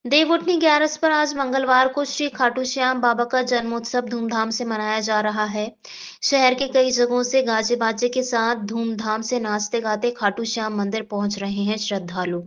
देवउठनी ग्यारस पर आज मंगलवार को श्री खाटू श्याम बाबा का जन्मोत्सव धूमधाम से मनाया जा रहा है। शहर के कई जगहों से गाजे बाजे के साथ धूमधाम से नाचते गाते खाटू श्याम मंदिर पहुंच रहे हैं श्रद्धालु।